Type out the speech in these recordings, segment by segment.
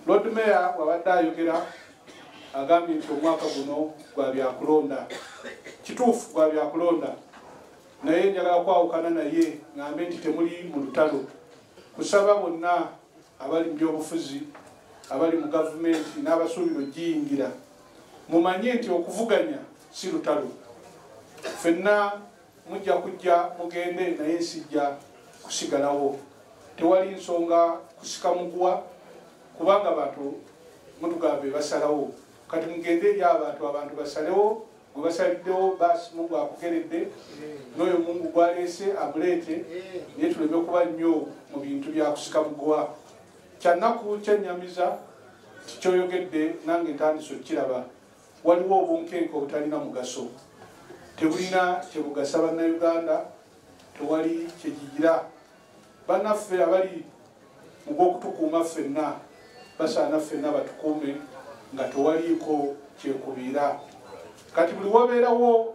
Lord Mayor wabadde ayogera agambye nti omwaka guno gwa byakulonda. Kituufu gwa byakulonda, naye njagala kwawukana naye ngambe nti temuli mu lutalo. Kusaba bonna abali mu byobufuzi, abali mu gavumenti n'abasuubira ogiyingira, mumanye nti okuvuganya si lutalo. Ffenna mujja kujja mugende naye sijja kusigalawo. Tewali nsonga kusika muguwa kubanga abantu mutugambe basalawo. Kati mugende eri abantu basalewo, gwe basaliddewo basi Mungu akugeredde, n'oyo Mungu gwaleese amuleete, naye tuleme kuba nnyo mu bintu bya kusika muguwa. Kyannaku kyennyamiza tikyoyogedde nange ntandise okukiraba. Waliwo obunkenke obutalina mugaso, tebulina kyebugasa bannayuganda, tewali kyegigira. Bannaffe abali mu gw'okutukuuma ffenna basaana ffenna batukuume nga tewaliiko kyekubiira. Kati buli wabeerawo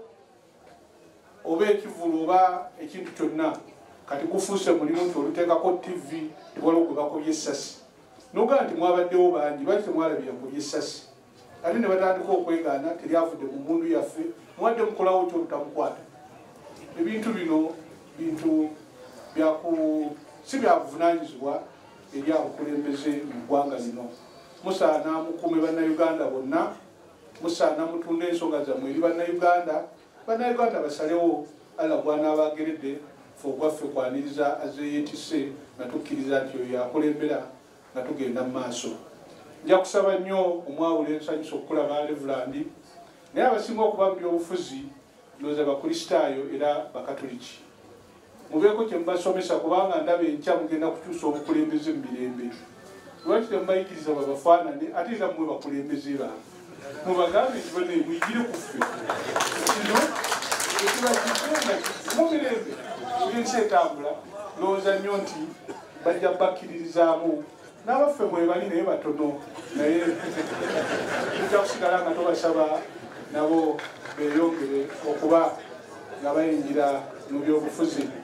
oba ekivulu oba ekintu kyonna, kati gufuuse mulimu nti oluteekako TV tewaliwo gwe bakubye essasi. Nogaa nti mwabaddewo bangi, lwaki temwalabira kubye essasi? Ate ne batandika okwegaana teryavudde mu mmundu yaffe, mwadde mukolawo kyolutamukwata. Ebintu bino bintu si byakuvunaanyizibwa eri abakulembeze mu ggwanga lino. Musaana mukuume bannayuganda bonna, musaana mutunde ensonga zammwe eri bannayuganda. Bannayuganda basalewo Allah gw'anaabageredde, ffe ogwaffe kwaniriza azeeyeetisse nga tukkiriza nti oyo yakulembera nga tugenda mu maaso. Nja kusaba nnyo omwawule nsanyusa okukulaba Reverand, naye abasinga okuba mu byobufuzi ndowooza bakristaayo era bakatoliki. Mubeeko kye mubasomesa kubanga ndaba enkya mugenda kukyusa obukulembeze mu mirembe. Lwaki temubayigiriza babafaanane ate era mmwe bakulembeze bange? Mubagambe nti bano muyigire ku ffe. Kino ekibakigenda mu mirembe ensi etambula, ndowooza nnyo nti bajja bakkiririzaamu. N'abaffe mwe bali naye batono, naye tujja kusigala nga tubasaba nabo beeyongere okuba nga bayingira mu byobufuzi.